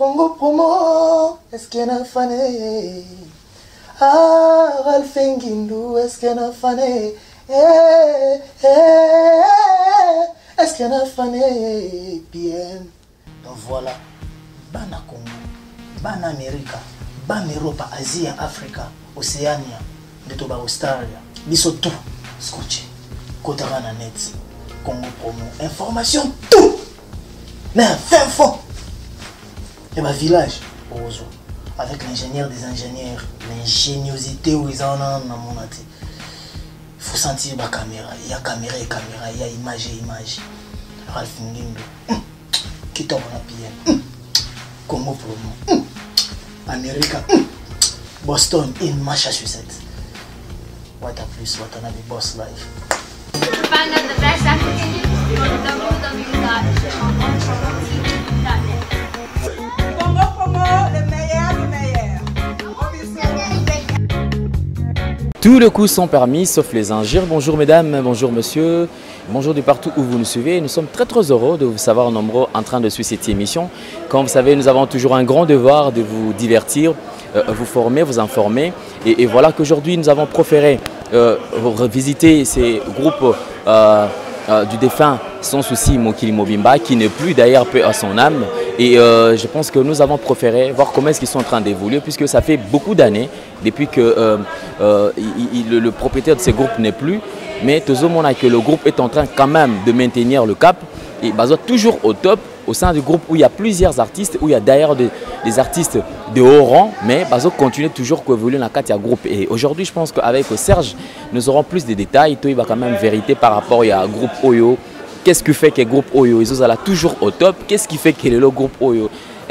Congo Promo, est-ce qu'il y a un fané? Ah, Ralph Nguindu, est-ce qu'il y a un fané? Est-ce qu'il y a un fané? Bien. Donc voilà, Bana Congo, Bana Amérique, Bana Europe, Asie, Afrique, Océanie, de Toba Australia, biso tout, scotché, Kotagana Net, Congo Promo, information, tout! Mais fin fond! Et ma village, avec l'ingénieur des ingénieurs, l'ingéniosité où ils en ont dans mon athée. Il faut sentir la caméra, il y a caméra et caméra, il y a image et image. Ralph Nguindu, qui tombe en PM, Congo Promo, Amérique, Boston et Massachusetts. What a plus, what a nabi boss life. Find out the best African news on www.champagneTV.net. Congo Promo, le meilleur, le meilleur. Tous les coups sont permis, sauf les injures. Bonjour mesdames, bonjour monsieur, bonjour de partout où vous nous suivez. Nous sommes très heureux de vous savoir nombreux en train de suivre cette émission. Comme vous savez, nous avons toujours un grand devoir de vous divertir, vous former, vous informer. Et voilà qu'aujourd'hui, nous avons préféré revisiter ces groupes du défunt Sans Souci Mokili Mobimba, qui n'est plus d'ailleurs paix à son âme. Et je pense que nous avons préféré voir comment est-ce qu'ils sont en train d'évoluer, puisque ça fait beaucoup d'années depuis que le propriétaire de ces groupes n'est plus. Mais tout le monde a que le groupe est en train quand même de maintenir le cap et toujours au top au sein du groupe où il y a plusieurs artistes, où il y a d'ailleurs des artistes de haut rang, mais continue toujours à évoluer dans le groupe. Et aujourd'hui, je pense qu'avec Serge, nous aurons plus de détails. Il va quand même vérité par rapport au groupe Oyo. Qu'est-ce qui fait que le groupe Oyo ils sont toujours au top? Qu'est-ce qui fait que le groupe Oyo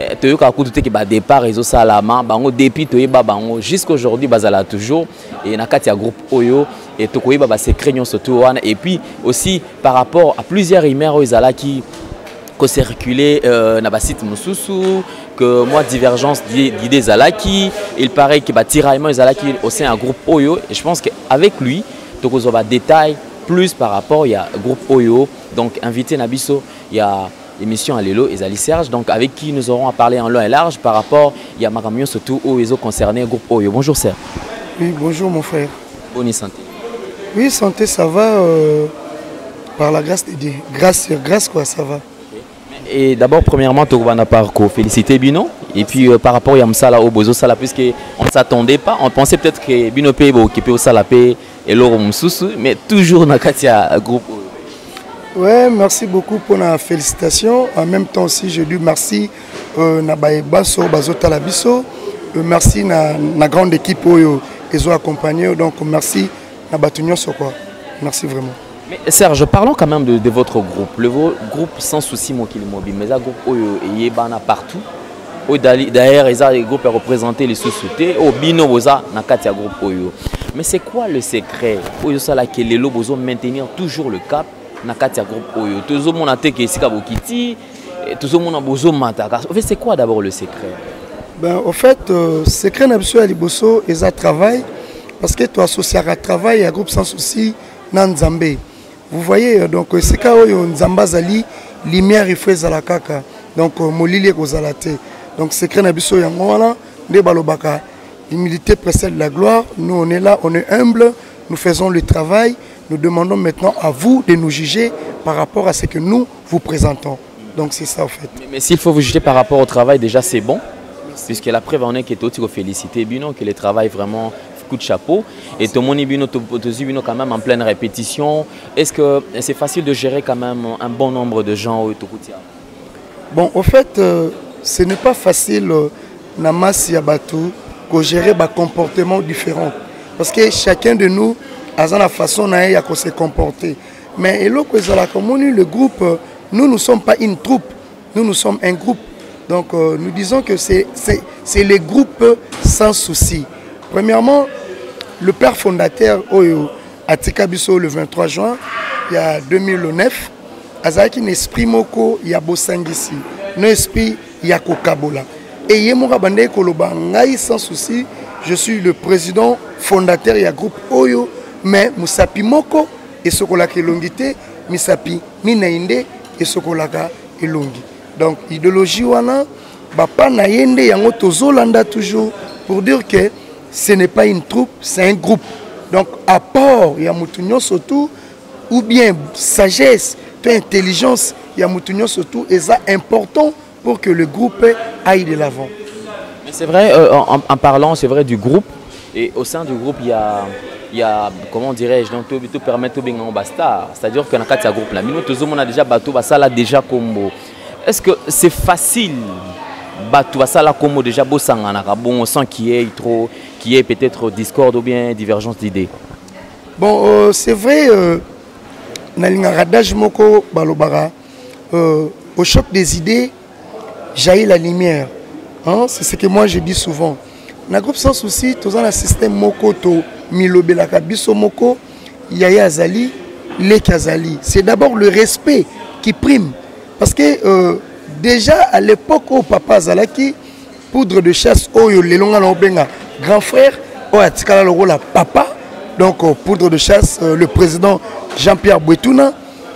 départ ils sont là depuis jusqu'à aujourd'hui toujours et dans le groupe Oyo et c'est craignant surtout et puis aussi par rapport à plusieurs rumeurs qui circulé dans le site Moussousou que moi divergence d'idées Zalaki, il paraît que tiraillement Zalaki aussi un groupe Oyo et je pense qu'avec lui donc on va détail plus par rapport il y a groupe Oyo donc invité Nabiso il y a émission à Lelo et Zali Serge, donc avec qui nous aurons à parler en long et large par rapport il y a Maramio surtout où ils ont concerné le groupe Oyo. Bonjour Serge. Oui, bonjour mon frère. Bonne santé. Oui, santé ça va par la grâce de Dieu. Grâce sur grâce quoi, ça va. Et d'abord premièrement tu vas parcours féliciter Bino et puis par rapport à Msala au Bozo Sala puisque on ne s'attendait pas, on pensait peut-être que Bino Pebo qui peut au Salapé et l'Oro Msusu mais toujours dans le groupe Oyo. Ouais, merci beaucoup pour la félicitation. En même temps aussi, je dis merci na Baebaso, Bazota Labiso. Merci na grande équipe où ils ont accompagné. Donc merci na Batunion quoi. Merci vraiment. Mais Serge, parlons quand même de votre groupe. Le groupe Sans Souci Mokili Mobile, mais un groupe où il partout. D'ailleurs, ils ont des groupes à représenter les sous-soutés. Au Bino Boza, na Katia groupe Oyo. Mais c'est quoi le secret? Oyo Sala que les lobos maintenir toujours le cap. Nakatia groupe Oyo, tout le monde a été ici Kabokiti, tout le monde a besoin de Mataka. En fait, c'est quoi d'abord le secret? Ben, au fait, le secret n'absolu à Liboso, ils ont travail parce que tu associé à travail à groupe Sans Souci dans Nzambé. Vous voyez, donc c'est quand Nzamba Zali, lumière et frais à la kaka, donc molili et kozalate. Donc secret n'absolu à moi de balobaka. L'humilité précède la gloire. Nous on est là, on est humble, nous faisons le travail. Nous demandons maintenant à vous de nous juger par rapport à ce que nous vous présentons. Donc c'est ça en fait. Mais s'il faut vous juger par rapport au travail, déjà c'est bon. Merci. Puisque la preuve en est que tout félicité Bino, que le travail vraiment coup de chapeau. Et tout le monde Bino quand même en pleine répétition. Est-ce que c'est facile de gérer quand même un bon nombre de gens au Tokutia? Bon, au fait, ce n'est pas facile Namas Yabatou de gérer des comportements différents. Parce que chacun de nous à la façon de se comporter. Mais le groupe, nous ne sommes pas une troupe, nous sommes un groupe. Donc nous disons que c'est le groupe Sans Souci. Premièrement, le père fondateur à Tikabiso le 23 juin, il y a 2009, Azaki n'esprit moko il y a Bosangisi, non esprit il y a Kokabola. Et Yemora Bande Koloba Ngai Sans Souci, je suis le président fondateur il y a groupe Oyo. Mais Musapi Moko et Sokolaka Elongité, Misapi Minainde et Sokolaka Elongi. Donc, idéologie wana, Bapa Nayende yango tozolanda toujours pour dire que ce n'est pas une troupe, c'est un groupe. Donc apport ya mutu nyonso tout ou bien sagesse, intelligence ya mutu nyonso tout et ça important pour que le groupe aille de l'avant. Mais c'est vrai, en parlant, c'est vrai du groupe, et au sein du groupe, il y a comment dirais-je, donc tout permet tout bien en basta. C'est-à-dire que dans le groupe là, on a déjà bateau, ça là déjà combo. Est-ce que c'est facile bateau, ça là combo déjà bossanga, bon, sans qu'il y ait peut-être discorde ou bien divergence d'idées. Bon, c'est vrai, nalinga radage moko balobara, au choc des idées, jaillit la lumière. Hein? C'est ce que moi je dis souvent. Dans le groupe sans souci, tous un système moko to milobelaka biso moko yaya azali leki azali. C'est d'abord le respect qui prime. Parce que déjà à l'époque où papa azalaki poudre de chasse oyo lelonga na obenga grand frère oyo atikala le rôle à papa. Donc poudre de chasse le président Jean-Pierre Bouetouna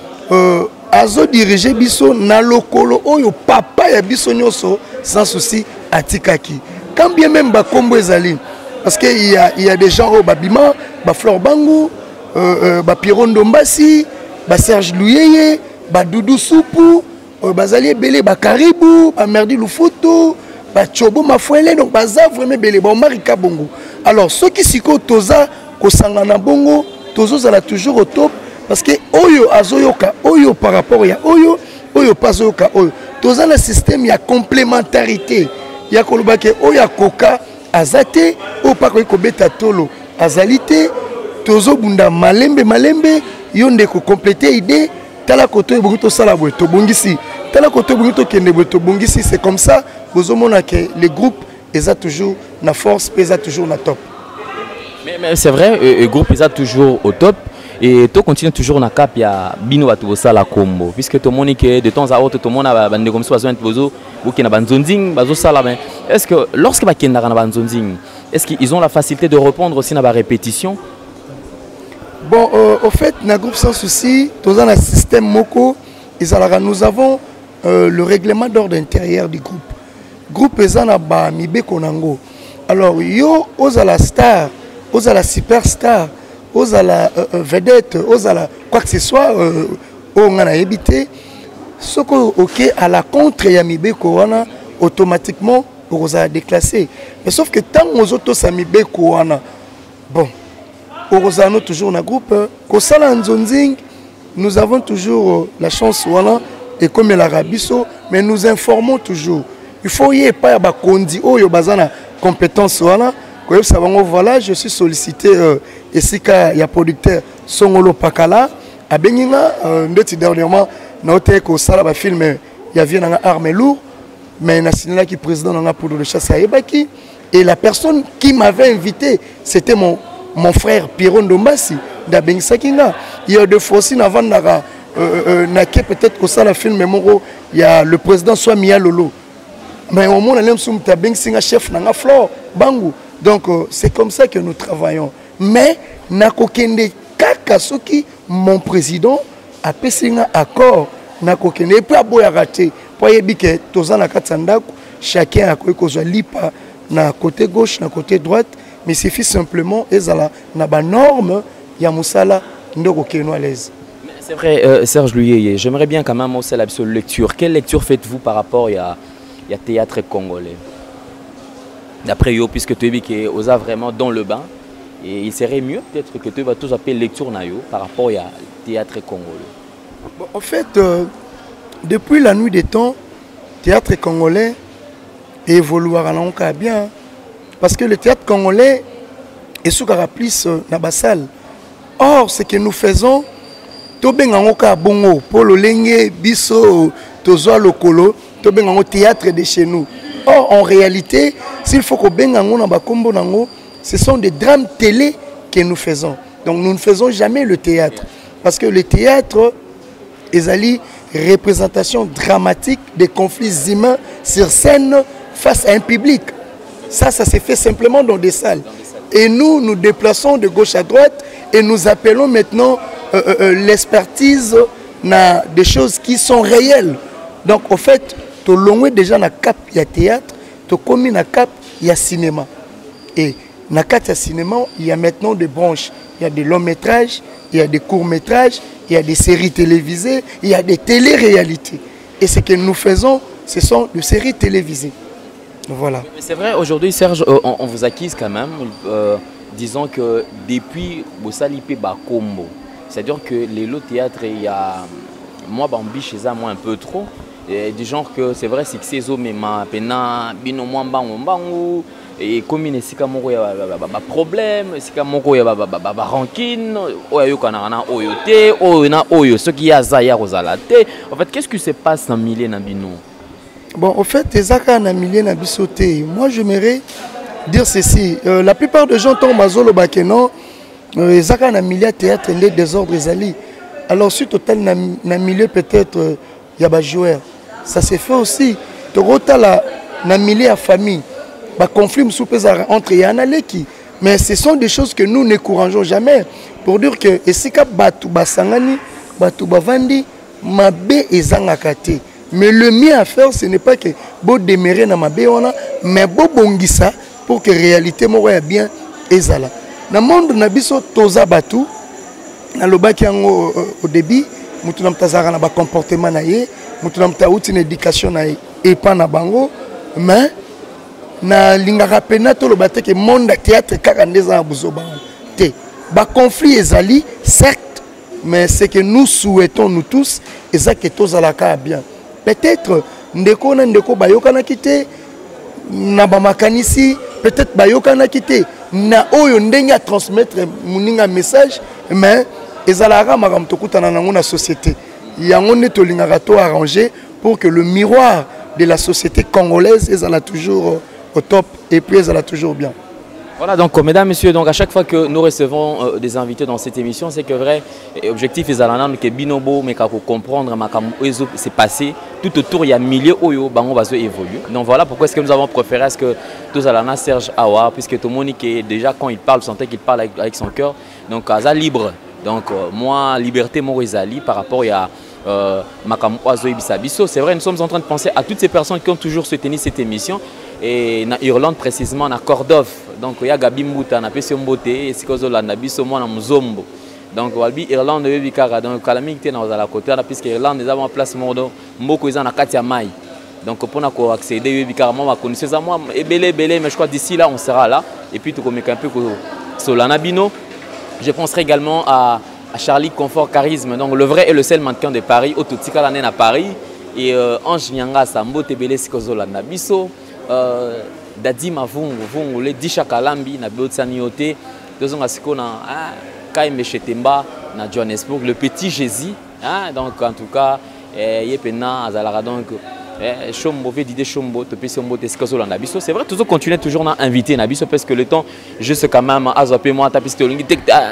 azo diriger biso na lokolo oyo papa ya biso nyoso sans souci atikaki. Quand bien même bakombo ezali parce que il y a des gens au babima ba Fleur Bangu ba Piron Dombasi ba Serge Luyeye ba Doudou Soupou bazali belé ba Karibou ba Merdi Lufutu ba Chobo Mafuele donc baza vraiment belé ba Marika Bongo. Alors ceux qui siko toza ko sangana bongo tozo zala toujours au top parce que oyo azoyoka oyo par rapport ya oyo pas oyoka oyo toza le système ya complémentarité ya kolobake oyo akoka azate o pa ko beta tolo azalité tozo bunda malembe yonde ko compléter idée tala koto bongo sala boy to bongisi tala koto bongo to kende boy to bongisi. C'est comme ça bozomona que les groupes eza toujours na force pesa toujours na top. Mais c'est vrai, le groupe est toujours au top et tu continues toujours dans le cap, il y a Bino à la combo. Puisque tout le monde est de temps à autre, tout le monde a des comme ça, est-ce que lorsque est-ce qu'ils ont la facilité de répondre aussi dans la répétition? Bon, au fait, dans le groupe sans souci, dans un système Moko, nous avons le règlement d'ordre intérieur du groupe. Le groupe est en Mibé Konango. Alors, yo, aux à la star. Aux à la superstar, aux à la vedette, aux à la quoi que ce soit, on a évité. Ce qui à la contre Yamibé Kowana, automatiquement, on a déclassé. Mais sauf que tant que nous autres Yamibé Kowana, bon, on a toujours un groupe. Nous avons toujours la chance, voilà, et comme l'Arabiso, mais nous informons toujours. Il faut y pas de condi, oh, il y a compétence, voilà. Voilà, je suis sollicité ici il y a producteur Songolo Pakala à Benina dernièrement noté que ça va film il y avait un arme lourd mais national qui président dans la poudre de chasse à Ebaki et la personne qui m'avait invité c'était mon frère Piron Dombasi d'Abeng Sakinga. Il y a deux fois aussi avant naké peut-être que ça la film il y a le président soit Mia Lolo mais au moins on aime sum Tabeng Singa chef nanga Fleur Bangu. Donc c'est comme ça que nous travaillons. Mais nakokende kaka soki mon président a passé un accord nakokende et puis aboya raté. Pour yebike toza na katsandako chacun a kozwa lipa na côté gauche na côté droite mais il suffit simplement ezala na ba norme ya musala ndoko keno à l'aise. C'est vrai Serge Luyeye, j'aimerais bien quand même aussi la lecture. Quelle lecture faites-vous par rapport à théâtre congolais? D'après yo, puisque tu es vraiment dans le bain, et il serait mieux peut-être que tu vas tous appeler lecture nayo par rapport au théâtre congolais. Bon, en fait, depuis la nuit des temps, le théâtre congolais évolue à bien. Parce que le théâtre congolais est sous plus dans la salle. Or, ce que nous faisons, bongo, pour le lenge, biso, tozo lokolo, théâtre de chez nous. Or, en réalité, s'il faut que ce sont des drames télé que nous faisons. Donc, nous ne faisons jamais le théâtre. Parce que le théâtre est une représentation dramatique des conflits humains sur scène face à un public. Ça se fait simplement dans des salles. Et nous, nous déplaçons de gauche à droite et nous appelons maintenant l'expertise des choses qui sont réelles. Donc, au fait, to longwe déjà na cap ya théâtre, to commis na cap ya cinéma. Et na cap ya cinéma, il y a maintenant des branches. Il y a des longs métrages, il y a des courts métrages, il y a des séries télévisées, il y a des téléréalités. Et ce que nous faisons, ce sont des séries télévisées. Voilà. C'est vrai, aujourd'hui, Serge, on vous acquise quand même. Disons que depuis Bossalipé Bakombo, c'est-à-dire que les lots théâtre, il y a moi, Bambi, chez ça, moi un peu trop. Et du genre que c'est vrai, c'est que c'est zo, mais ma pena, bino moi, bango, et comme il y a problème, c'est comme il y a rancune, ce qui a Zaya Rosalate. En fait, qu'est-ce qui se passe dans Milé Nabino? Bon, en fait, moi, j'aimerais dire ceci. La plupart des gens tombent à Zolo Bakeno, les Zaka na milieu théâtre, les désordres, les alliés. Alors, si total na milieu peut-être, il y a des joueurs. Ça se fait aussi. Na milieu à famille. Bah, conflit entre Yanaleki. Mais ce sont des choses que nous n'encourageons jamais. Pour dire que, et si Batu Basangani, Batu Bavandi, Mabé et Zangakate. Mais le mieux à faire, ce n'est pas que vous démarrez dans Mabé, mais vous bongisa pour que la réalité soit bien ezala. Dans le monde, nabiso toza batu, na lobaki yango au début, mutu na mtazara na ba comportement na ye, mutu na mtauti na éducation na ye, et pas na bango, mais na lingaka pena to lobate que monde théâtre kaka ndeza buzo bango. Te, ba conflit ezali certes, mais ce que nous souhaitons nous tous, c'est que tozalaka bien. Peut-être ndeko na ndeko bayokana kité na bamakanisi, peut-être bayokana kité na oyo ndenge à transmettre muninga message, mais ezalaka makam tokutana nango na société. Yango ne tolingaka to arranger pour que le miroir de la société congolaise ezala toujours au top et puis ezala toujours bien. Voilà, donc mesdames, messieurs, donc à chaque fois que nous recevons des invités dans cette émission, c'est que vrai, l'objectif est que Binobo, mais qu'on comprendre c'est passé, tout autour il y a milliers de bango va évoluer. Donc voilà pourquoi est-ce que nous avons préféré à ce que tous allons Serge Awa, puisque tout le monde est déjà quand il parle, vous sentez qu'il parle avec son cœur, donc à libre. Donc moi, liberté Morizali par rapport à Makam Oazo Ibisabiso, c'est vrai, nous sommes en train de penser à toutes ces personnes qui ont toujours soutenu cette émission. Et en Irlande précisément, à Cordov, donc il y a Gabi Mouta, na Pesio Mbote, et c'est que la biso moi na Mzombo. Donc Walbi Irlande de Bikara, donc calamité dans la côté, puisque Irlande nous avons place Mordo, Mboko ils en a Katia Mai. Donc pour nous accéder Bikara, moi connaissez ça moi, et belé, mais je crois d'ici là on sera là. Et puis tout comme un peu Solana Bino. Je penserai également à Charlie Confort Charisme, donc le vrai et le seul mannequin de Paris, Ototika l'année à Paris, et Ange Nyanga Sambo Tebele Sikozola Nabiso. Dadi Mavungu, le Disha Kalambi, na Biotsaniyote, deux ans à Sikona, Kaime Chetemba, na Johannesburg, le petit Jésus, donc en tout cas, Yepena, Azalara, donc, Chombo, Védide Chombo, Topesombo, Tescozola, Nabiso. C'est vrai, toujours continuer toujours à inviter Nabiso parce que le temps, juste quand même, Azopé, moi, Tapistolingi,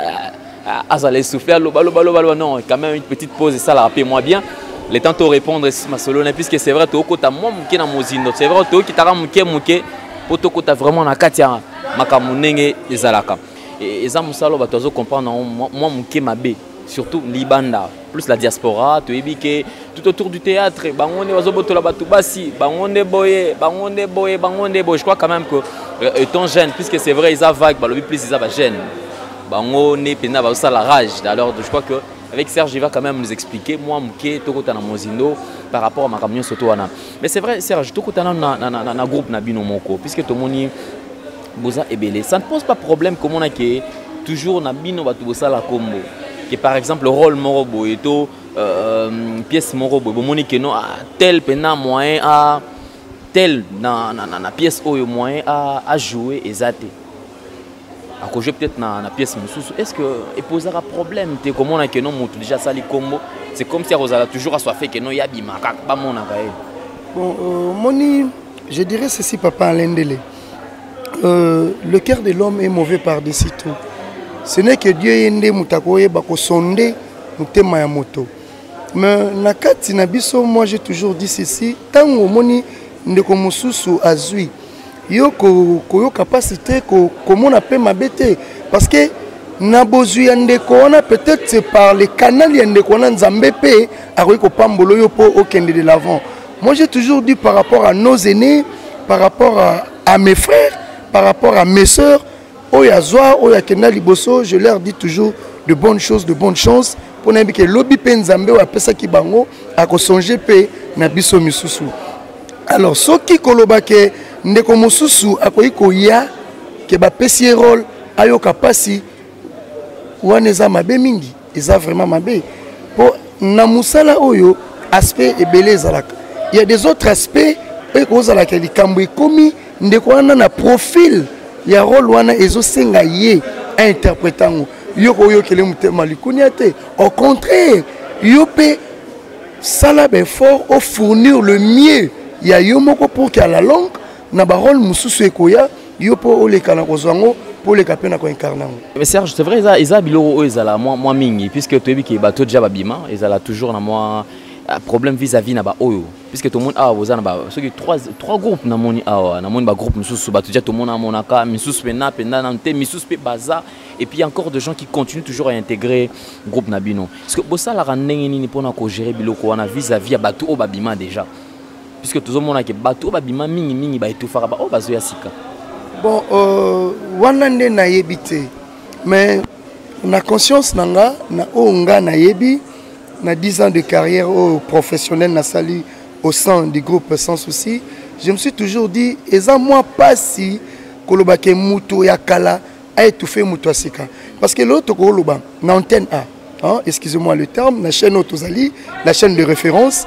Azalé souffler, non, quand même une petite pause et ça, la rappelle moi bien. Le temps de répondre ma solo puisque c'est vrai to kota moi muke na mozindo c'est vrai to ki tara muke pour to kota vraiment na katia makamunenge ezalaka et ça musalo ba tozo comprendre moi muke mabe surtout libanda plus la diaspora to ebike tout autour du théâtre bangonde bazobotola batu basi bangonde boye je crois quand même que étant jeune puisque c'est vrai ils a vague balobi plus ils a jeune bangonde pena ba la rage alors je crois que avec Serge, il va quand même nous expliquer, moi, Mouké, Tokotana Mozindo, par rapport à ma camion Sotoana. Mais c'est vrai, Serge, Tokotana na groupe Nabino Moko, puisque tout le monde Boza et Belé. Ça ne pose pas de problème comme on a qui toujours Nabino Batubosa la combo. Que par exemple, le rôle Morobo et tout, pièce Morobo, Monique, non, tel pena moyen à tel na pièce au moyen à jouer et zater. À cause peut-être na pièce mususu est-ce que il posera problème te comment on a que non mutu déjà sali combo c'est comme si Rosala toujours assoiffé que non yabima pas mon akaye bon moni je dirais ceci papa Alendele le cœur de l'homme est mauvais par-dessus tout ce n'est que Dieu yende mutakoye bako sonde mutema ya moto mais na kati na biso moi j'ai toujours dit ceci tango moni ndeko mususu azui yo ko capacité comment on appelle ma bête parce que na bozu yandeko on peut-être c'est par les canaux yandeko na nzambe pe a ko pambolo yo po okende de l'avant Moi j'ai toujours dit par rapport à nos aînés, par rapport à mes frères, par rapport à mes sœurs, Oyazoa, Oyakena Liboso, je leur dis toujours de bonnes choses, de bonnes chances. Pour n'importe que lobby penzambe ou apesa ki bango, à songe pe na biso misusu. Alors, ce qui kolobake ndeko mususu akoyiko ya ke ba pesi rôle ayoka pasi waneza mabe mingi, eza vraiment mabe. Pour na musala oyo aspect ebele ezalaka. Il y a des autres aspects et kozalaka likambo ekomi ndeko wana na profil ya rôle wana ezosenga ye a interprétango. Yoko yokele mutema likunia te. Au contraire, yope sala effort au fournir le mieux. Il y a yomoko pour que la langue na ba rôle mususu ekoya yopo olekana kozwango pour les capena ko incarner. Mais Serge, c'est vrai ils a biloko ezala moi mingi puisque tu dis que bato déjà babima ezala toujours na moi problème vis-à-vis na ba oyo puisque tout le monde a ozana ba ceux qui trois groupes na moni a na moni ba groupe mususu bato déjà tout le monde a monaka misusu pena na te misusu pe baza et puis il y a encore des gens qui continuent toujours à intégrer groupe nabino. Parce que bossa la ndenge nini pona ko gérer biloko wana vis-à-vis ba bato o babima déjà. Puisque tout le monde a que bato babima mingi ba etufara ba o bazo ya sika. Bon wana nde na yebite mais na conscience nanga na onga na yebi na 10 ans de carrière professionnelle na sali au sein du groupe Sans Souci, je me suis toujours dit eza moi pas si kolobake muto ya kala a étouffé muto asika parce que l'autre koloba na antenne A hein, excusez-moi le terme la chaîne Otozali, la chaîne de référence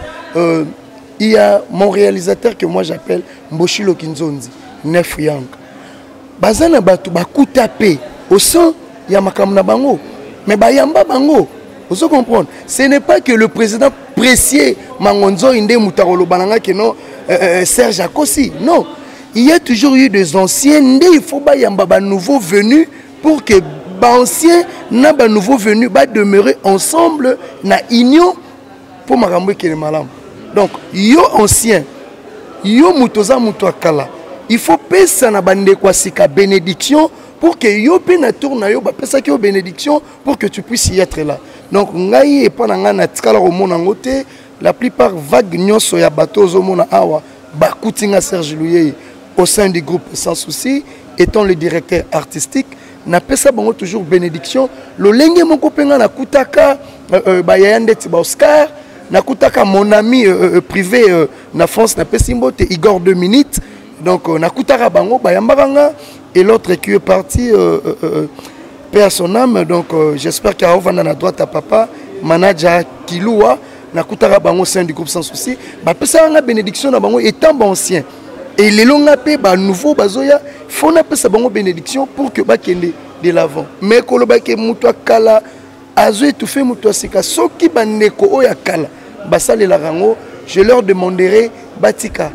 il y a mon réalisateur que moi j'appelle Mboshilo Kinzonzi Nef Yang bazana batu bakuta pe au sein ya makamna bango mais bayamba bango. Vous comprenez? Ce n'est pas que le président Pressier Mangonzo Inde Moutarolo Bananga que non Serge Akossi. Non. Il y a toujours eu des anciens. Il faut pas y avoir nouveaux venus pour que les anciens n'a pas nouveaux venus va demeurer ensemble na union pour marambo qui est malade. Donc yo ancien yo mutoza muto akala. Il faut penser na bande kwa sika bénédiction pour que yo pe na tourne yo ba pesa ki yo bénédiction pour que tu puisses y être là. Donc ngai et pendant na tikala ko mona ngote la plupart vague nyonso ya bateau zo mona awa ba kutinga Serge Louyeye au sein du groupe Sans Souci étant le directeur artistique na pesa bango toujours bénédiction lo lenge moko penga na kutaka ba yande ti ba Oscar na kutaka mon ami privé na France na pesimbote Igor 2 minutes donc na kutaka bango ba yambanga et l'autre qui est parti paix à son âme. Donc j'espère qu'il y a à droite à papa manager Kiloua na kutara bango au sein du groupe Sans Souci ba pesa nga bénédiction na bango étant ancien et les longs pe ba nouveau bazoya faut na pesa bango bénédiction pour que ba kende de l'avant mais koloba ke muto kala azo étouffé muto sika soki bandeko oya kala basale la rango je leur demanderai batika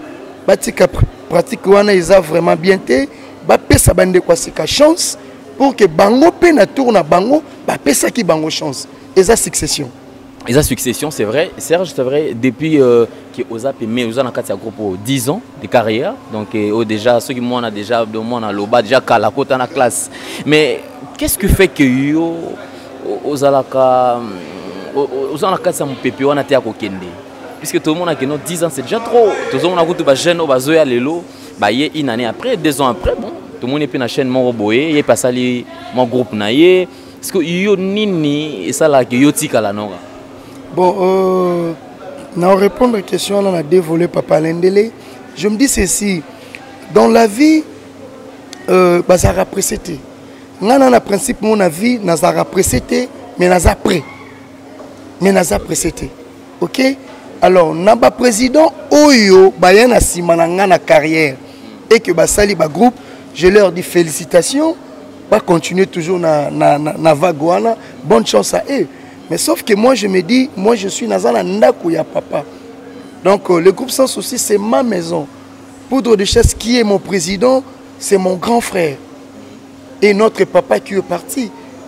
pratique wana ils a vraiment bien té ba pesa bandeko sika chance pour que bango pe na tourne à bango ba pesa ki bango chance et ça succession. Et ça succession c'est vrai Serge c'est vrai depuis que Oza mais Oza na kati ya groupe 10 ans de carrière donc déjà ceux qui moi on a déjà de moi na loba déjà kala kota na classe mais qu'est-ce qui fait que yo Oza la kati ya mpepe wana te akokende puisque tout le monde a que 10 ans c'est déjà trop tout le monde a kutu ba jeune bazoya lelo ba ye une année après 2 ans après bon tout le monde est puis na chaîne mon boye il passe ali mon groupe na ye est-ce que yo nini et ça là que yo tika la nora. Bon na répondre à la question là on a dévolé papa Lendele je me dis ceci dans la vie bazara précédé ngana na principe mon avis nazara précédé mais naza après mais naza précédé OK alors naba président oyo bayana simana ngana carrière et que basali ba groupe je leur dis félicitations va continuer toujours na vague wana bonne chance à eux mais sauf que moi je me dis moi je suis nazana ndako ya papa donc le groupe Sans Souci c'est ma maison Poudre de Chasse qui est mon président c'est mon grand frère et notre papa qui est parti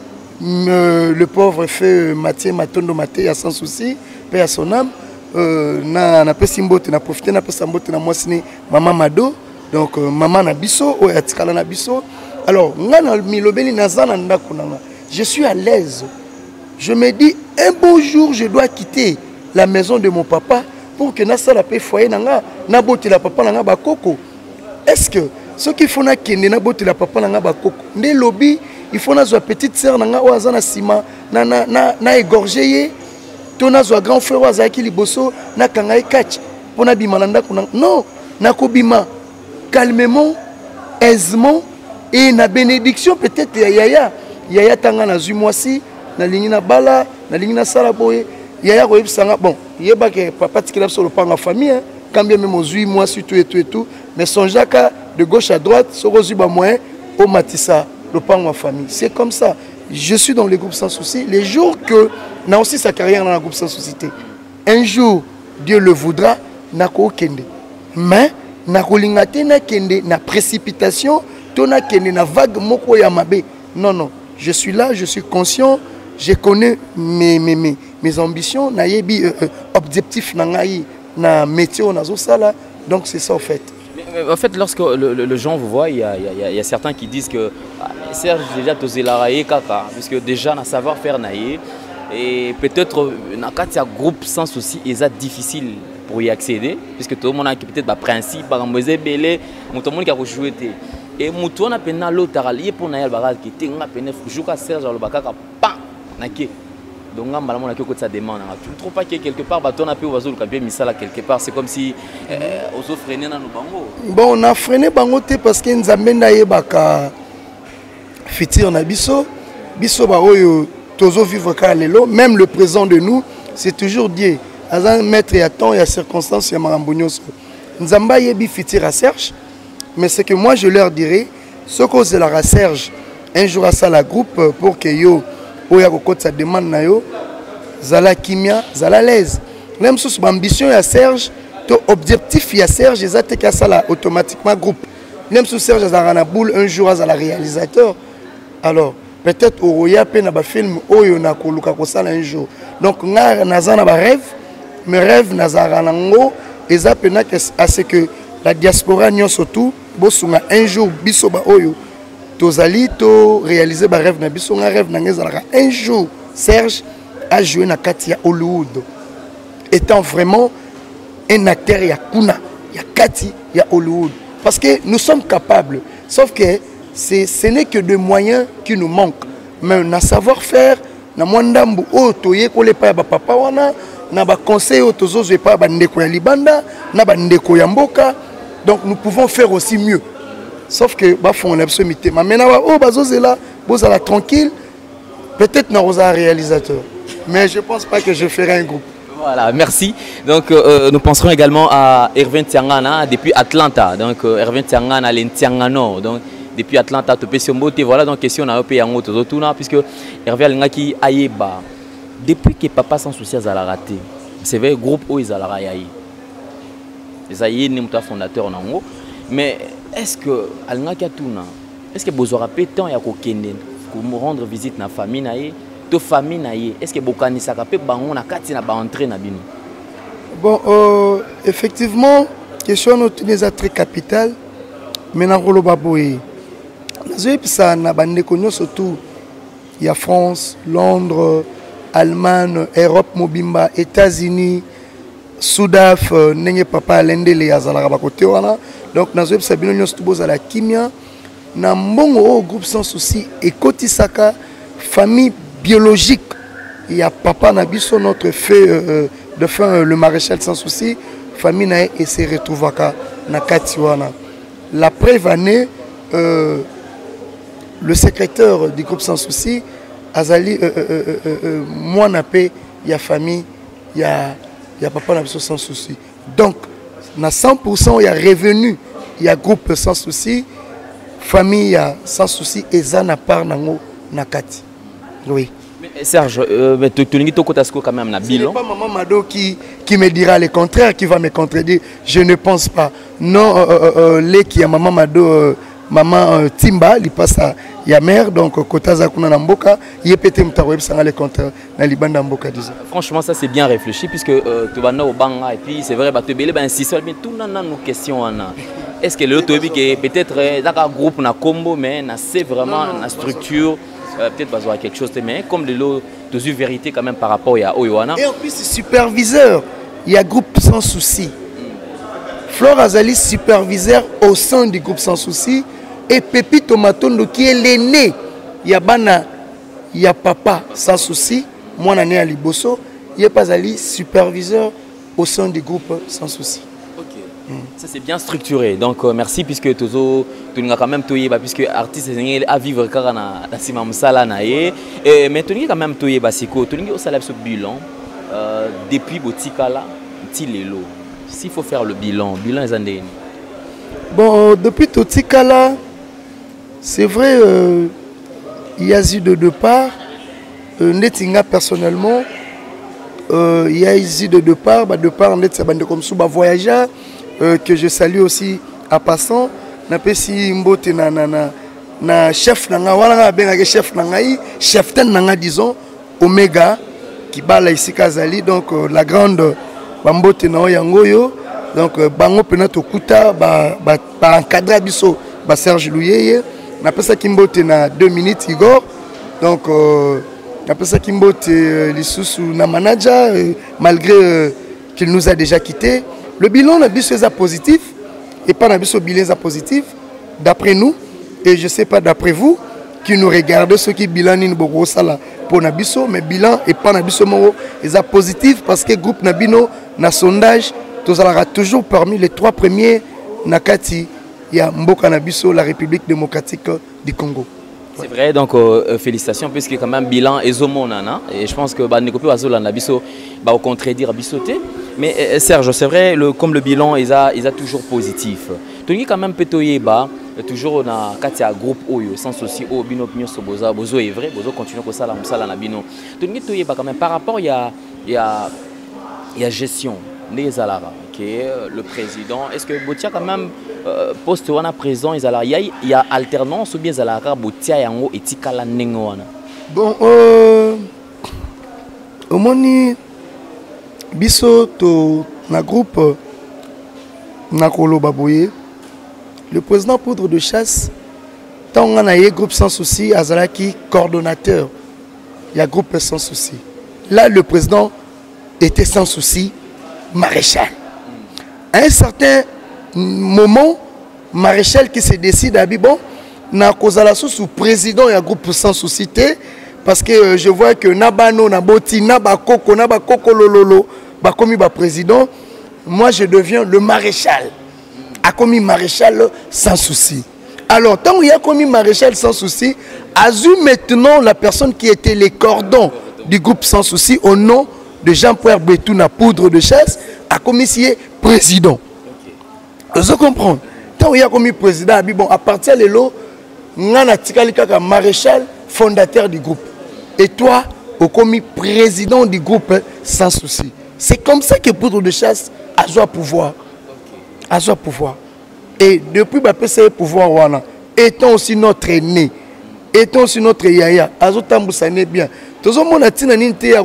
le pauvre feu Mathieu Matondo Maté à Sans Souci paix à son âme na pesimbote na profiter na pesambote na mwasini maman Mado donc maman na biso o atikala na biso alors ngana milobeli nazana ndako nanga je suis à l'aise je me dis un beau jour je dois quitter la maison de mon papa pour que nasala pe foyer nanga na boti la papa nanga bakoko. Est-ce que ce qu'il faut na kende na boti la papa nanga bakoko ndé lobby il faut na zo petite sœur nanga o azana sima na égorger ye to na zo grand frère wa zaki liboso na kanga e catch pona bimalanda kuna non na ko bima calmement aisément et na bénédiction peut-être yaya tanga na zui moisi na lingi na bala na lingi na sala boye yaya ko yebsanga bon yeba ke papa tikela sur le plan en famille quand bien même zui moisi tout et tout mais son jaka de gauche à droite so zui ba moyen au matissa le plan en famille c'est comme ça. Je suis dans les groupes sans souci les jours que na aussi sa carrière dans le groupe sans société un jour Dieu le voudra na ko kende mais na kolinga te na kende na précipitation to na kende na vague moko ya mabe. Non, je suis là, je suis conscient, je connais mes ambitions, na yebi objectif na ngai na métier na zo sala, donc c'est ça en fait. Mais en fait, lorsque le gens vous voient, il y a certains qui disent que Serge déjà tosé la railler kaka, puisque déjà na savoir faire naïe et peut-être na katia groupe sans souci, c'est difficile pour y accéder, puisque tout le monde a peut-être un principe, par exemple, belé, tout le monde qui a joué. Et mutu on a peine l'autre allié pour naïe baral qui était on a peine jouer Serge le bakaka pa naké. Donc on a mal que ça demande. Tu ne trouves pas que quelque part baton a peu oiseau le campion misala quelque part c'est comme si on freiner dans nos bango. Bon on a freiné bango parce que nzambe na yebaka fitir na biso ba oyo tozo vivre ka lelo même le présent de nous c'est toujours Dieu. Azan maître ya temps ya circonstances ya marambonyoso. Nzamba yebi fitir à Serge. Mais c'est que moi je leur dirais ce que c'est la Serge un jour à ça la groupe pour que yo oya ko sa demande na yo zala kimia zala l'aise même sous ambition ya Serge to objectif ya Serge ezate ka ça la automatiquement groupe même sous Serge azara na boule un jour à la réalisateur alors peut-être oya pe na ba film oyo na ko luka ko sala un jour donc nga nazana ba rêve mes rêves nazara nango ezape na à ce que la diaspora nyo surtout bosunga un jour biso ba oyo tozali to réaliser ba rêve na biso nga rêve na ngezalaka un jour Serge a joué na Katia Hollywood étant vraiment un acteur ya kuna ya Kati ya Hollywood parce que nous sommes capables sauf que ce n'est que des moyens qui nous manquent mais na savoir-faire na mwandambu o toye ko le pa ba papa wana na ba conseil o tozo pa ba ndeko ya libanda na ba ndeko ya mboka. Donc nous pouvons faire aussi mieux. Sauf que bah font absolument. Mais maintenant oh bazozela, bozala tranquille. Peut-être n'a pas réalisateur. Mais je pense pas que je ferai un groupe. Voilà, merci. Donc nous penserons également à Erwin Tiangana depuis Atlanta. Donc Erwin Tiangana l'Entiangano. Donc depuis Atlanta to Pesombote voilà donc question na pe yango to tuna puisque Erwin ngaki ayeba depuis que papa sans souci à la raté. C'est vrai groupe où ils a la rayaï. Fondateur nango mais est-ce que est-ce que vous aurez pas temps ya ko kende pour me rendre visite na famille naie to famille naie est-ce que bokanisa ka pe bango na kati na ba entrer na bino bon effectivement question est très capitale mais na rolo baboye nazoyi pisa na bande konyo surtout il y a France Londres Allemagne Europe mobimba États-Unis Soudaf nenge papa lendele azalaka ba côté wana donc nazo yebisa bino nyonso tobozala kimia na mbongo au groupe sans souci et kotisaka famille biologique il y a papa na biso notre fait de fin le maréchal sans souci famille na et se retrouvaka na kati wana la preuve année le secrétaire du groupe sans souci azali moi na pe ya famille ya il y a papa sans souci. Donc, na 100% il y a revenu, il y a groupe sans souci, famille sans souci et ça n'a pas nango nakati. Oui. Mais Serge, tu n'es pas quand même na bilan. Ce n'est pas maman Mado qui me dira le contraire, qui va me contredire. Je ne pense pas. Non, les qui a maman Mado, maman Timba, il passe à ya mère donc kotaza kuna na mboka yepete mtaweb sanga le contraire na libanda mboka disons. Franchement ça c'est bien réfléchi puisque tu vas na obanga et puis c'est vrai ba te belé ba insiste mais tout na nos questions ana. Est-ce que le tobi que peut-être dans un groupe na combo mais na c'est vraiment la structure peut-être besoin quelque chose mais comme de l'eau de vérité quand même par rapport à Oyoana. Et en plus c'est superviseur il y a groupe sans souci. Flore Azali, superviseur au sein du groupe sans souci. Et Pépito Matondo qui est l'aîné. Il y a Bana, il y a Papa sans souci. Moi, je suis à Liboso. Il y a Azali, superviseur au sein du groupe sans souci. Ça c'est bien structuré, donc merci puisque tu as quand même touillé, puisque artiste à vivre car na sima musala na ye, mais tu as quand même touillé basiko, tu as aussi ce bilan depuis Botikala, Tilelo. S'il faut faire le bilan est andéni. Bon, depuis Botikala, c'est vrai, il y a eu de départ, Netinga personnellement, il y a eu de départ, comme ça, voyageur. Que je salue aussi à passant. Na pesi mbote na chef nanga wala benga chef nangai chef ten nanga disons Omega qui bala ici Kazali donc la grande bambote na yangoyo donc bango pena tokuta ba encadrer biso ba Serge Louyeye na pesa kimbote na 2 minutes Igor donc na pesa kimbote lisusu na manager malgré qu'il nous a déjà quitté. Le bilan est positif et pas le bilan est positif d'après nous et je ne sais pas d'après vous qui nous regardez ceux qui bilan ni beaucoup ça pour Nabiso mais bilan et pas Nabiso est positif parce que groupe Nabino na sondage tous allons toujours parmi les 3 premiers nakati il y a Mboka Nabiso la République démocratique du Congo. C'est vrai, donc félicitations puisque quand même bilan est zomonana et je pense que Nekopi Wazola Nabiso va au contredire Bisoté. Mais Serge, c'est vrai, comme le bilan il a toujours positif. Tu as quand même pétoyé toujours dans un groupe Oyo sans souci au bino nyonso boza bozo est vrai, bozo continue comme ça la musala na bino. Tu as pétoyé quand même par rapport il y a gestion des alara qui est le président. Est-ce que Botia quand même poste wana président il y a alternance ou bien alara Botia yango etikala nengo wana? Bon au moni biso to na groupe Nakolo Baboye le président poudre de chasse tant on a groupe sans souci Azalaki coordonnateur il y a groupe sans souci là le président était sans souci maréchal à un certain moment maréchal qui se décide à bon na kozala sous président il y a groupe sans souci parce que je vois que Nabano Naboti Nabakoko Nabakoko Lololo comme président, moi je deviens le maréchal. A commis maréchal sans souci. Alors, tant qu'il y a commis maréchal sans souci, Azu maintenant la personne qui était les cordons du groupe sans souci au nom de Jean-Pierre Betouna poudre de chasse, a commis président. Vous comprenez? Tant qu'il y a commis président, bon, à partir de là, on a maréchal fondateur du groupe. Et toi, au commis président du groupe sans souci. C'est comme ça que poudre de chasse a joué pouvoir. A joué pouvoir. Et depuis que pouvoir, étant aussi notre aîné, étant aussi notre yaya, a joué bien. Tout le monde a dit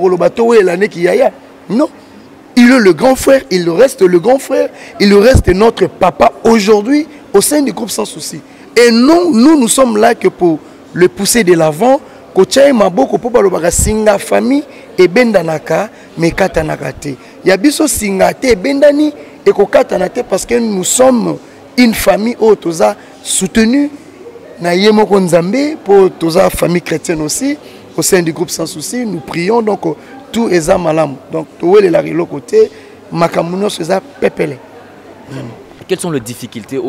non. Il est le grand frère, il reste le grand frère, il reste notre papa aujourd'hui au sein du groupe sans souci. Et nous sommes là que pour le pousser de l'avant. Kochaye maboko po balobaka singa famille et bendanaka mais katanaka te. Ya biso singa te bendani et ko katanate parce que nous sommes une famille toza soutenue na yemoko nzambe pour toza famille chrétienne aussi au sein du groupe sans souci nous prions donc tout est malam. Donc toele la rilo côté makamuno seza pepele. Quelles sont les difficultés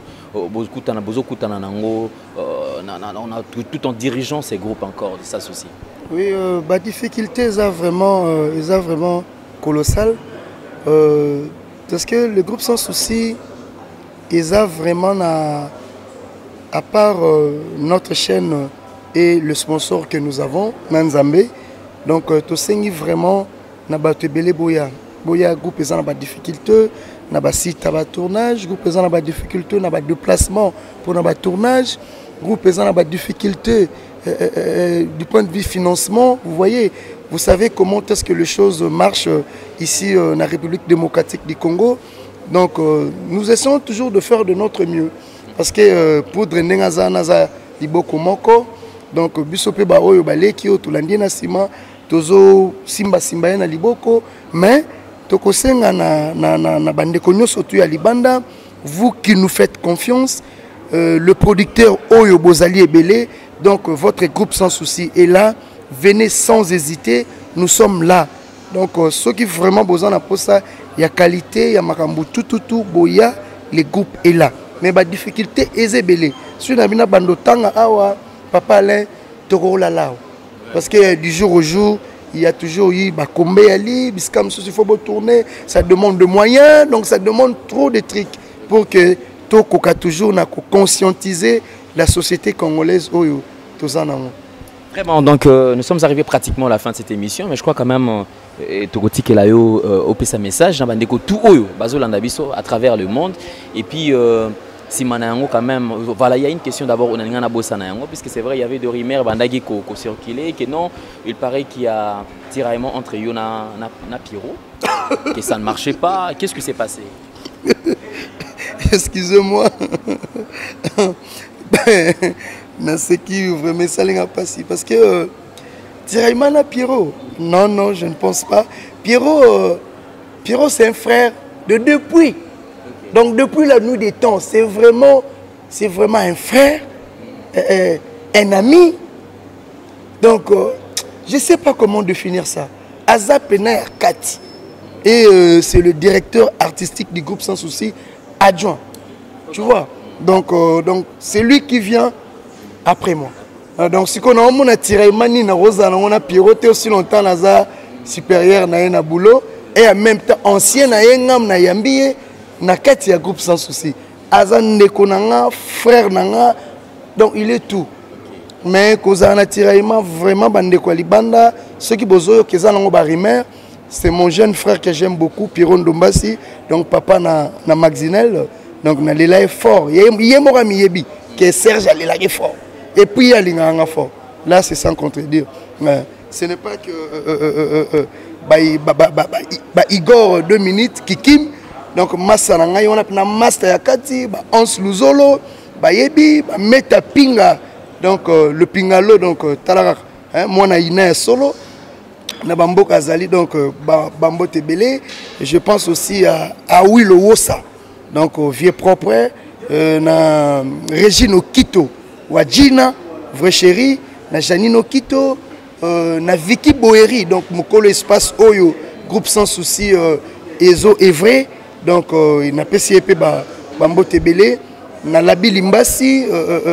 tout en dirigeant ces groupes encore de ça souci? Oui, la difficulté est vraiment colossale parce que le groupe sans souci ils a vraiment à part notre chaîne et le sponsor que nous avons Nanzambe donc tout ça vraiment na batebele boya groupe ils ont des difficultés na ba site à tournage groupe ils ont des difficultés na ba déplacement pour na ba tournage groupe ils ont des difficultés du point de vue financement. Vous voyez, vous savez comment est-ce que les choses marchent ici dans la République démocratique du Congo. Donc nous essayons toujours de faire de notre mieux parce que pour drainer naza liboko moko donc bisope ba oyo baleki o tulandi na sima tozo simba na liboko mais tokosenga na bandeko nyonso tu ya libanda, vous qui nous faites confiance, le producteur Oyo Bozali Ebele, donc votre groupe Sans Souci est là, venez sans hésiter, nous sommes là. Donc ceux qui vraiment besoin de ça, il y a qualité, il y a makambu tout boya, le groupe est là. Mais la difficulté est Ebele. Si on a bien bandotanga awa, papa Alain tokorola là. Parce que du jour au jour, il y a toujours eu combien il faut tourner, ça demande de moyens, donc ça demande trop de trucs pour que Tokoka toujours conscientiser la société congolaise. Vraiment, donc nous sommes arrivés pratiquement à la fin de cette émission, mais je crois quand même Togoti Kelayo opé sa message, tout Oyo, Bazolanda Biso à travers le monde, et puis si Manayango quand même, voilà, il y a une question d'abord on a un bossa Nayango, puisque c'est vrai il y avait des rumeurs bandagi qui circulaient, que non, il paraît qu'il y a tiraillement entre Yona na Pierrot, que ça ne marchait pas. Qu'est-ce qui s'est passé? Excusez-moi. Mais c'est qui vraiment ça n'a pas si parce que tiraillement na Pierrot. Non, je ne pense pas. Pierrot c'est un frère de depuis. Donc depuis la nuit des temps, c'est vraiment un frère, un ami. Donc je ne sais pas comment définir ça. Azapena Kati. Et c'est le directeur artistique du groupe Sans Souci, adjoint. Tu vois. Donc c'est lui qui vient après moi. Donc si on a tiré mani na Rosa, on a piroté aussi longtemps naza supérieur na boulot et en même temps ancien na yengam na yambiye na kati ya groupe Sans Souci. Azan ndeko nanga frère nanga, donc il est tout. Mais koza na tiraillement vraiment bande ko libanda, ceux qui bozoyo keza nango ba rimer, c'est mon jeune frère que j'aime beaucoup, Piron Dombasi, donc papa na Maxinel, donc na lela est fort. Yé mora miyebi que Serge lela est fort. Et puis il y a l'inganga fort. Là c'est sans contredire. Ce n'est pas que Igor 2 minutes Kikim. Donc massa na ngai on a na master yakati ba Ons Luzolo ba yebi ba meta pinga donc le pingalo donc talaka moi na ina solo na bamboka azali donc bambo tebele. Je pense aussi à Willow Wosa donc vieux propre na Régine Okito Wajina vrai chéri na Janine Okito na Vicky Boeri donc mokolo espace Oyo groupe Sans Souci Ezo Evray. Donc, il n'a pas si épais Bambo Tebele, na Labi Limbasi,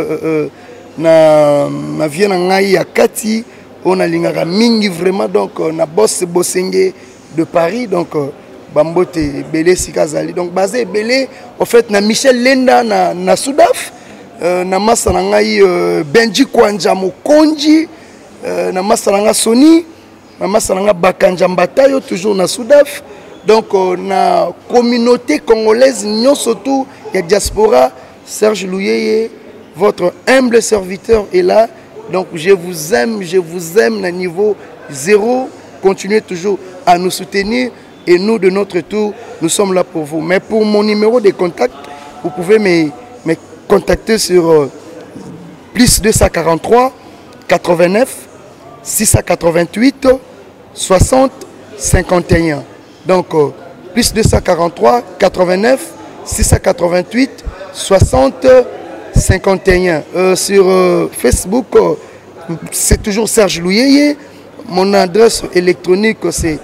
na Vienne Ngai à Kati, on a l'ingara mingi vraiment, donc, na Boss Bossenge de Paris, donc, Bambo Tebele Sikazali. Donc, basé Belé, en fait, na Michel Lenda, na Soudaf, na Masanangai Benji Kwanja Mokonji, na Masananga Sony, na Masananga Bakanja Mbatayo, toujours na Soudaf. Donc, la communauté congolaise, nous surtout, il y a diaspora, Serge Louyeye, votre humble serviteur est là. Donc, je vous aime à niveau zéro. Continuez toujours à nous soutenir et nous, de notre tour, nous sommes là pour vous. Mais pour mon numéro de contact, vous pouvez me contacter sur plus 243 89 688 60 51. Donc, plus 243, 89, 688, 60, 51. Sur Facebook, c'est toujours Serge Louyeye. Mon adresse électronique, c'est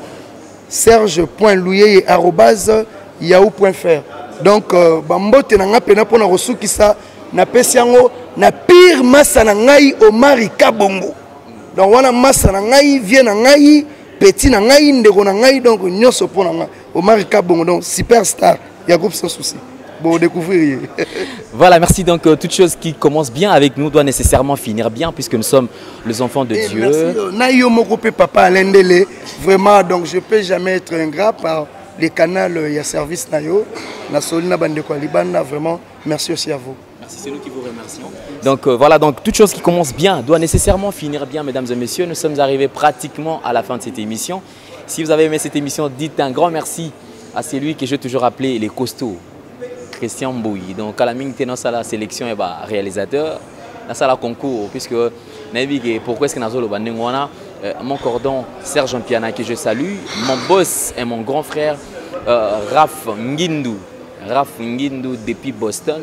serge.louyeye@yahoo.fr. Donc, bambote nanga pena pona rosuki sa na pesiango na pire massa na ngai Omari Kabongo. Donc, wana massa na ngai vient na ngai petit na ngai ndeko na ngai donc nyoso pona nga Omar Kabongo donc superstar il y a groupe Sans Souci. Bon découvrir. Voilà, merci. Donc toute chose qui commence bien avec nous doit nécessairement finir bien puisque nous sommes les enfants de Dieu. Merci. Na yo moko pe papa Alendele vraiment donc je peux jamais être ingrat par les canaux il y a service na yo na solina bande ko libanda vraiment merci aussi à vous. C'est nous qui vous remercions. Donc voilà, donc toute chose qui commence bien doit nécessairement finir bien, mesdames et messieurs. Nous sommes arrivés pratiquement à la fin de cette émission. Si vous avez aimé cette émission, dites un grand merci à celui que j'ai toujours appelé les costauds, Christian Mbouyi. Donc à la mine, dans la sélection et réalisateur, dans la concours, puisque pourquoi est-ce que nous avons mon cordon Serge Mpiana que je salue, mon boss et mon grand frère Raph Ngindou. Raph Ngindou depuis Boston,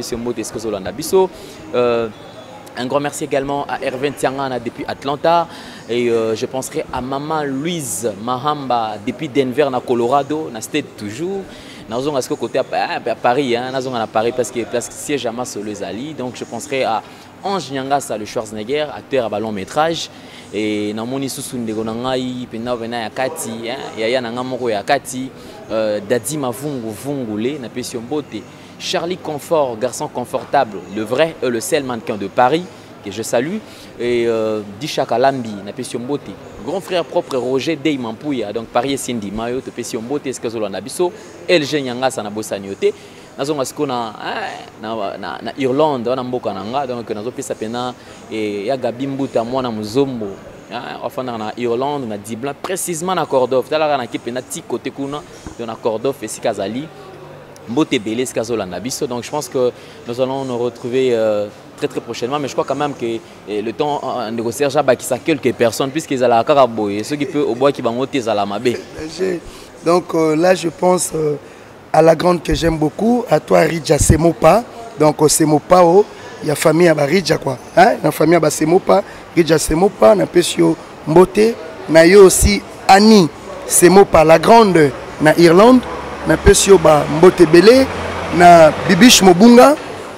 un grand merci également à Erwin Tiangana depuis Atlanta et je penserai à maman Louise Mahamba depuis Denver, na Colorado, na State toujours. Nous sommes à côté à Paris, nous sommes à Paris parce que siège à Massoles Ali. Donc je penserai à Ange Nyangasa, le Schwarzenegger, acteur à ballon métrage. Et na moni susunde gonangai pena vena ya kati ya na ngamoko ya kati Dadi Mavungu Vungule na Pession Mbote, Charlie Confort, garçon confortable, le vrai et le seul mannequin de Paris que je salue, et Disha Kalambi na Pession Mbote, grand frère propre Roger Dey Mampouya, donc Paris Cindy Mayo te Pession Mbote eskezolo na biso LG Nyangasa na bosaniote nazonga sikona na Irlande wana mboka nanga, donc nazo pesa pena et ya Gabi Mbuta mwana muzombo enfin na Irlande na Dibla précisément na Cordove tala na kipena ti côté kuna na Cordove et Sikazali Mbote Belé skazola na biso. Donc je pense que nous allons nous retrouver très prochainement, mais je crois quand même que le temps négocier jaba qui ça quelques personnes puisqu'ils allaient à Karabo et ceux qui peut au bois qui vont monter à la Mabé. Donc là je pense à la grande que j'aime beaucoup, à toi Ridja Semopa. Donc Semopa, il y a famille à Ridja quoi. Hein? La famille à Semopa, Ridja Semopa, na Pesio Mbote, na yo aussi Annie Semopa, la grande na Irlande, na Pesio ba Mbote Belé, na Bibish Mobunga,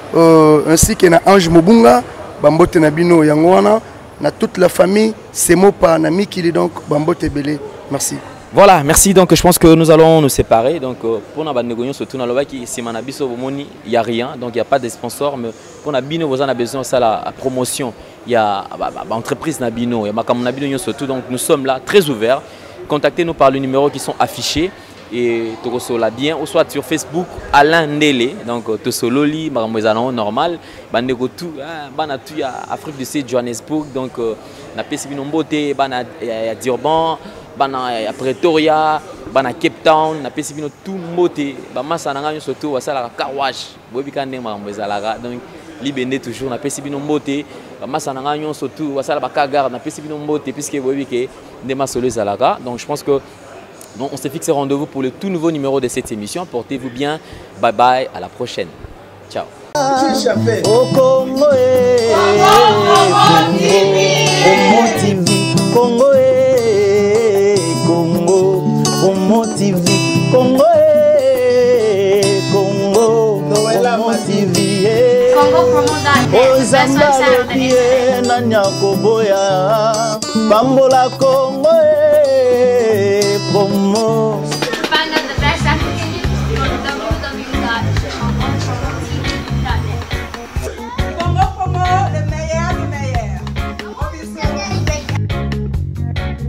ainsi que na Ange Mobunga, ba Mbote na Bino Yangwana, na toute la famille Semopa, na Mikili donc ba Mbote Belé. Merci. Voilà, merci. Donc je pense que nous allons nous séparer. Donc pour la négociation, surtout dans le Waki, si Manabiso Bomoni, il n'y a rien. Donc il n'y a pas de sponsor. Mais pour Nabino, vous en avez besoin de la promotion. Il y a entreprise Nabino, il y a Makam Nabino surtout. Donc nous sommes là très ouverts. Contactez-nous par le numéro qui sont affichés. Et Togosola bien, ou soit sur Facebook, Alain Ndele. Donc Tosololi, Maramouezano, normal. Bandego tout, Banatu, Afrique du Sud, Johannesburg. Donc na Pesibino Mbote, Bana Durban. Bana Pretoria, bana Cape Town, na pesibino tout moté, ba masa nanga surtout wasala car wash, bobi kande mamwezalaga donc libende toujours na pesibino moté, ba masa nanga surtout wasala ba kagar na pesibino moté puisque bobi ke ndema solo zalaga. Donc je pense que on s'est fixé rendez-vous pour le tout nouveau numéro de cette émission. Portez-vous bien. Bye bye, à la prochaine. Ciao. Congo TV, Congo, Congo, Congo TV, Congo Ozambalo na Nyakoboya, Bambola Congo, Promo.